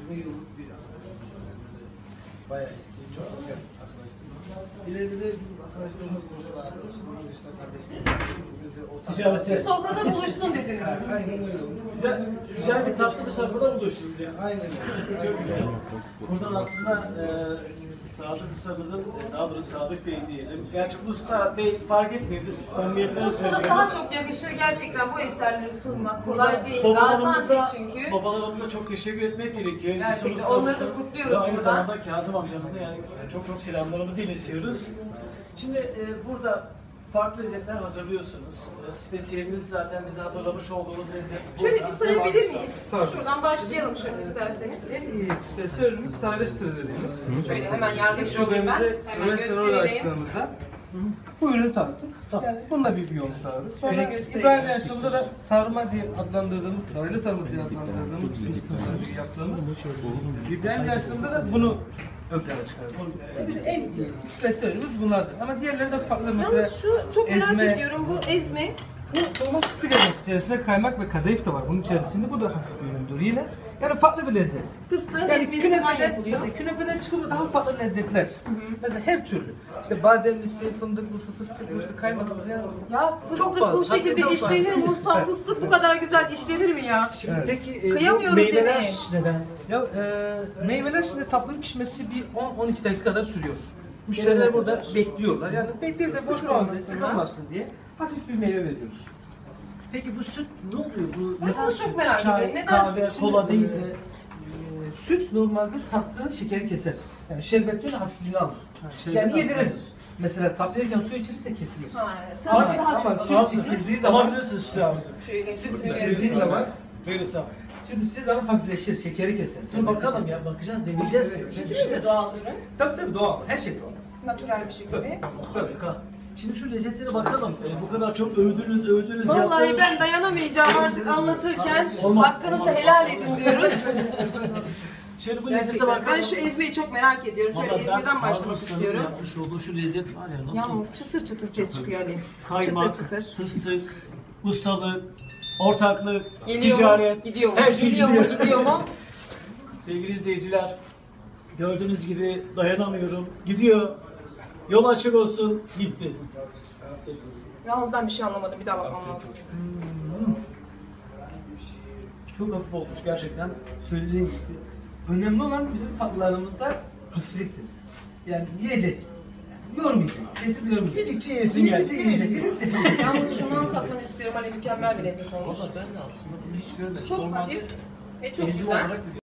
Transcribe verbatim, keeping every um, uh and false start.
yirmi yıllık bir arkadaşlık. Bayağı eski, çok yakın arkadaşlık. İleride de bizim arkadaşlarımız, dostlar, işte kardeşlerimiz, biz de o Ticarete. Bir sofrada buluşsun dediniz. Aynen öyle oldu. Güzel, güzel bir tatlı bir sofrada buluştuk. Aynen öyle. Çok güzel. Buradan aslında e, Sadık Usta'mızın, e, daha doğrusu Sadık Bey diyelim. Gerçi Usta Bey fark etmiyor, biz samimiyetten Ustada daha çok yakışır gerçekten bu eserleri sunmak. Kolay değil. Babalarımıza, Gaziantep çünkü. babalarımıza çok teşekkür etmek gerekiyor. Gerçekten Bizim onları da ustamızın kutluyoruz ve aynı buradan. zamanda Kazım amcamıza yani çok çok selamlarımızı iletiyoruz. Şimdi e, burada farklı lezzetler hazırlıyorsunuz. E, spesiyeliniz zaten bize hazırlamış olduğunuz lezzet. Şöyle bir burada. sayabilir miyiz? Tabii. Şuradan başlayalım şöyle isterseniz. En iyi spesiyelimiz sarıçtır dediğimiz. Şöyle hemen yardımcı İlk olayım ben. şubemizi Hemen restoran göstereyim. açtığımızda bu ürünü tanıttık. Yani bununla bir yolumuz vardı. Sonra Şöyle göstereyim. İbrahim Yaşlı'mızda da sarma diye adlandırdığımız, sarılı sarma diye adlandırdığımız bir sarma yaptığımız İbrahim Yaşlı'mızda da bunu ön plana çıkardık. Yani bizim en iyi spesiyelimiz bunlardır. Ama diğerleri de farklı. Mesela Yalnız şu çok merak ezme. ediyorum bu ezme. Bu dolma fıstık ezmesi içerisinde kaymak ve kadayıf da var. Bunun içerisinde bu da hafif bir üründür yine. Yani farklı bir lezzet. Fıstığın Yani ezmesinden künefeden, yapılıyor. mesela künefeden çıkıp daha farklı lezzetler. Mesela her türlü. İşte bademlisi, fındıklısı, fıstıklısı, kaymaklısı yani. Ya Çok fıstık fazla, bu şekilde çok fazla. işlenir mi usta? Fıstık bu kadar güzel işlenir mi ya? Şimdi peki e, bu Kıyamıyoruz meyveler yemeğe. neden? Ya e, meyveler şimdi tatlının pişmesi bir on on iki dakika kadar sürüyor. Müşteriler burada bekliyorlar. Yani bekleyip de boş kalmasın, sıkılmasın diye hafif bir meyve veriyoruz. Peki bu süt ne oluyor? Bu Ben neden onu çok süt? merak Çay, ediyorum. Neden kahve, süt? kola değil de. E, süt normalde tatlı şekeri keser. Yani şerbetin hafifliğini alır. şerbet Yani alır. yedirir. Mesela tatlı yerken su içilirse kesilir. Ha, Ama, tabii daha ama çok süt süt. içildiği zaman, Alabilirsin sütü abi. Şöyle süt sütü içildiği göstereyim. zaman, Böyle sağ. süt içildiği zaman hafifleşir, şekeri keser. Dur bakalım ya, bakacağız, deneyeceğiz. Sütümüz de doğal ürün. Tabii tabii doğal, her şey doğal. Natürel bir şekilde. Harika. Şimdi şu lezzetlere bakalım. Ee, bu kadar çok övdünüz, övdünüz. Vallahi yaptınız. ben dayanamayacağım artık anlatırken. Olmaz. Hakkınızı helal edin diyoruz. Şimdi bu lezzete Gerçekten. bakalım. Ben şu ezmeyi çok merak ediyorum. Şöyle Vallahi ben ezmeden başlamak Harun Usta'nın istiyorum. Yapmış olduğu şu lezzet var ya, nasıl? Yalnız çıtır çıtır ses çıkıyor Ali. Kaymak, Çıtır çıtır. fıstık, ustalık, ortaklık, Geliyor ticaret, mu? Gidiyor mu? her şey Geliyor gidiyor. mu? Gidiyor mu? Sevgili izleyiciler, gördüğünüz gibi dayanamıyorum. Gidiyor. Yol açık olsun. Gitti. Yalnız ben bir şey anlamadım. Bir daha bakmam lazım. Çok hafif olmuş gerçekten. Söylediğim gibi. Önemli olan bizim tatlılarımızda hafifliktir. Yani yiyecek. Yani yormayacak. Kesinlikle yormayacak. Yedikçe yesin geldi. Yedikçe yiyecek. Yedikçe. Yalnız şundan tatmanı istiyorum. Hani mükemmel bir lezzet olmuş. Ben de aslında bunu hiç görmedim. Çok Normalde hafif ve çok ezgi güzel. olarak